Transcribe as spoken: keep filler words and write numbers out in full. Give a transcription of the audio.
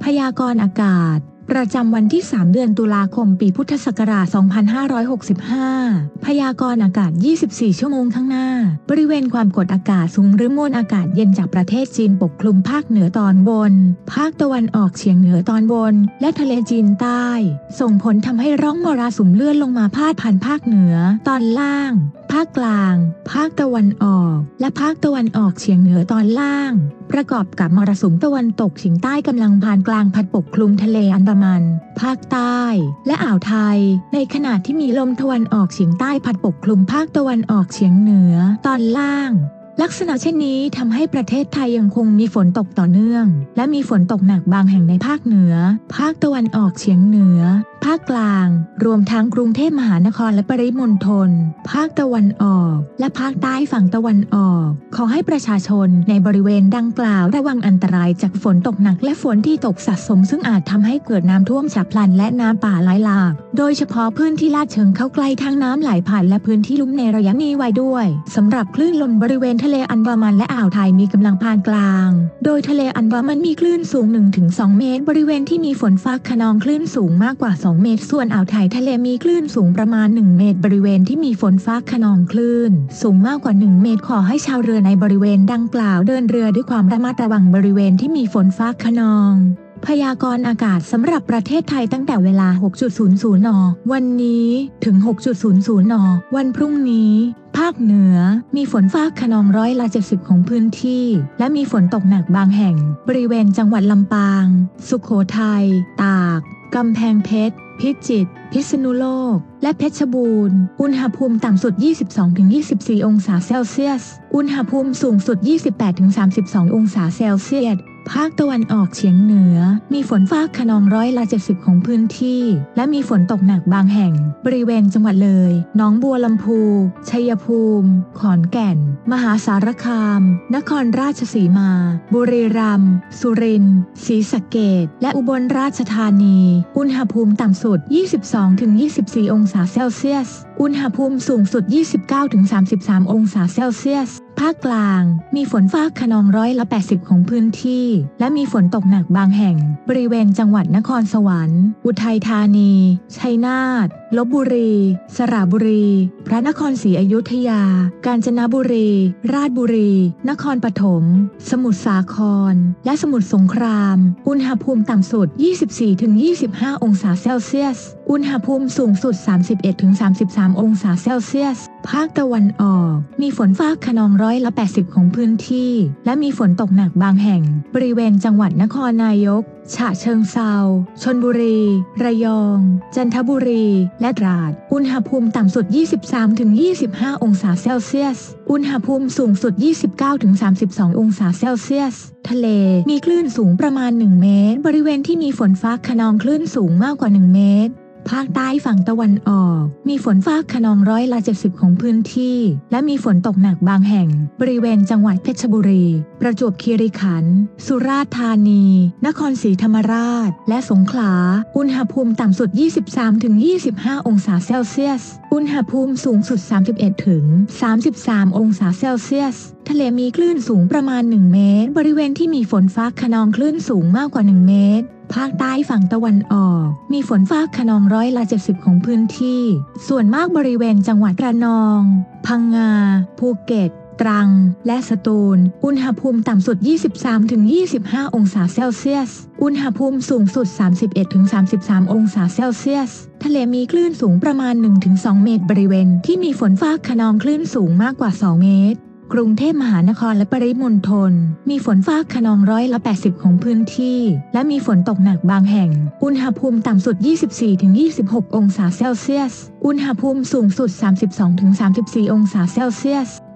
พยากรณ์อากาศประจำวันที่สามเดือนตุลาคมปีพุทธศักราชสองพันห้าร้อยหกสิบห้าพยากรณ์อากาศยี่สิบสี่ชั่วโมงข้างหน้าบริเวณความกดอากาศสูงหรือมวลอากาศเย็นจากประเทศจีนปกคลุมภาคเหนือตอนบนภาคตะวันออกเฉียงเหนือตอนบนและทะเลจีนใต้ส่งผลทำให้ร่องมรสุมเลื่อนลงมาพาดผ่านภาคเหนือตอนล่างภาคกลางภาคตะวันออกและภาคตะวันออกเฉียงเหนือตอนล่างประกอบกับมรสุมตะวันตกเฉียงใต้กำลังผ่านกลางพัดปกคลุมทะเลอันดามันภาคใต้และอ่าวไทยในขณะที่มีลมตะวันออกเฉียงใต้พัดปกคลุมภาคตะวันออกเฉียงเหนือตอนล่างลักษณะเช่นนี้ทำให้ประเทศไทยยังคงมีฝนตกต่อเนื่องและมีฝนตกหนักบางแห่งในภาคเหนือภาคตะวันออกเฉียงเหนือภาคกลางรวมทั้งกรุงเทพมหานครและปริมณฑลภาคตะวันออกและภาคใต้ฝั่งตะวันออกขอให้ประชาชนในบริเวณดังกล่าวระวังอันตรายจากฝนตกหนักและฝนที่ตกสะสมซึ่งอาจทำให้เกิดน้ำท่วมฉับพลันและน้ำป่าไหลหลากโดยเฉพาะพื้นที่ลาดเชิงเข้าใกล้ทางน้ำไหลผ่านและพื้นที่ลุ่มในระยะนี้ไว้ด้วยสำหรับคลื่นลมบริเวณทะเลอันดามันและอ่าวไทยมีกำลังปานกลางโดยทะเลอันดามันมีคลื่นสูง หนึ่งถึงสอง เมตรบริเวณที่มีฝนฟ้าคะนองคลื่นสูงมากกว่าสองเมตรส่วนอ่าวไทยทะเลมีคลื่นสูงประมาณหนึ่งเมตรบริเวณที่มีฝนฟ้าคะนองคลื่นสูงมากกว่าหนึ่งเมตรขอให้ชาวเรือในบริเวณดังกล่าวเดินเรือด้วยความระมัดระวังบริเวณที่มีฝนฟ้าคะนองพยากรณ์อากาศสำหรับประเทศไทยตั้งแต่เวลา หกโมง น.วันนี้ถึง หกโมง น.วันพรุ่งนี้ภาคเหนือมีฝนฟ้าคะนองร้อยละเจ็ดสิบของพื้นที่และมีฝนตกหนักบางแห่งบริเวณจังหวัดลำปางสุโขทัยตากกำแพงเพชรพิจิตรพิษณุโลกและเพชรบูรณ์อุณหภูมิต่ำสุด ยี่สิบสองถึงยี่สิบสี่ องศาเซลเซียสอุณหภูมิสูงสุด ยี่สิบแปดถึงสามสิบสอง องศาเซลเซียสภาคตะวันออกเฉียงเหนือมีฝนฟ้าคะนองร้อยละเจ็ดสิบของพื้นที่และมีฝนตกหนักบางแห่งบริเวณจังหวัดเลยหนองบัวลำพูชัยภูมิขอนแก่นมหาสารคามนครราชสีมาบุรีรัมย์สุรินทร์ศรีสะเกษและอุบลราชธานีอุณหภูมิต่ำสุด ยี่สิบสองถึงยี่สิบสี่ องศาเซลเซียสอุณหภูมิสูงสุด ยี่สิบเก้าถึงสามสิบสาม องศาเซลเซียสภาคกลางมีฝนฟ้าคะนองร้อยละแปดสิบของพื้นที่และมีฝนตกหนักบางแห่งบริเวณจังหวัดนครสวรรค์อุทัยธานีชัยนาทลพบุรีสระบุรีพระนครศรีอยุธยากาญจนบุรีราชบุรีนครปฐมสมุทรสาครและสมุทรสงครามอุณหภูมิต่ำสุด ยี่สิบสี่ถึงยี่สิบห้า องศาเซลเซียสอุณหภูมิสูงสุด สามสิบเอ็ดถึงสามสิบสาม องศาเซลเซียสภาคตะวันออกมีฝนฟ้าคะนองร้อยละแปดสิบของพื้นที่และมีฝนตกหนักบางแห่งบริเวณจังหวัดนครนายกฉะเชิงเทราชลบุรีระยองจันทบุรีและตราดอุณหภูมิต่ำสุด ยี่สิบสามถึงยี่สิบห้า องศาเซลเซียสอุณหภูมิสูงสุด ยี่สิบเก้าถึงสามสิบสอง องศาเซลเซียสทะเลมีคลื่นสูงประมาณหนึ่งเมตรบริเวณที่มีฝนฟ้าคะนองคลื่นสูงมากกว่าหนึ่งเมตรภาคใต้ฝั่งตะวันออกมีฝนฟ้าคะนองร้อยละเจ็ดสิบของพื้นที่และมีฝนตกหนักบางแห่งบริเวณจังหวัดเพชรบุรีประจวบคีรีขันธ์สุราษฎร์ธานีนครศรีธรรมราชและสงขลาอุณหภูมิต่ำสุด ยี่สิบสามถึงยี่สิบห้า องศาเซลเซียสอุณหภูมิสูงสุด สามสิบเอ็ดถึงสามสิบสาม องศาเซลเซียสทะเลมีคลื่นสูงประมาณหนึ่งเมตรบริเวณที่มีฝนฟ้าคะนองคลื่นสูงมากกว่าหนึ่งเมตรภาคใต้ฝั่งตะวันออกมีฝนฟ้าคะนองร้อยละเจ็ดสิบของพื้นที่ส่วนมากบริเวณจังหวัดระนองพังงาภูเก็ตตรังและสตูลอุณหภูมิต่ำสุด ยี่สิบสามถึงยี่สิบห้า องศาเซลเซียสอุณหภูมิสูงสุด สามสิบเอ็ดถึงสามสิบสาม องศาเซลเซียสทะเลมีคลื่นสูงประมาณ หนึ่งถึงสอง เมตรบริเวณที่มีฝนฟ้าคะนองคลื่นสูงมากกว่าสองเมตรกรุงเทพมหานครและปริมณฑลมีฝนฟ้าคะนองร้อยละแปดสิบของพื้นที่และมีฝนตกหนักบางแห่งอุณหภูมิต่ำสุด ยี่สิบสี่ถึงยี่สิบหก องศาเซลเซียสอุณหภูมิสูงสุด สามสิบสองถึงสามสิบสี่ องศาเซลเซียส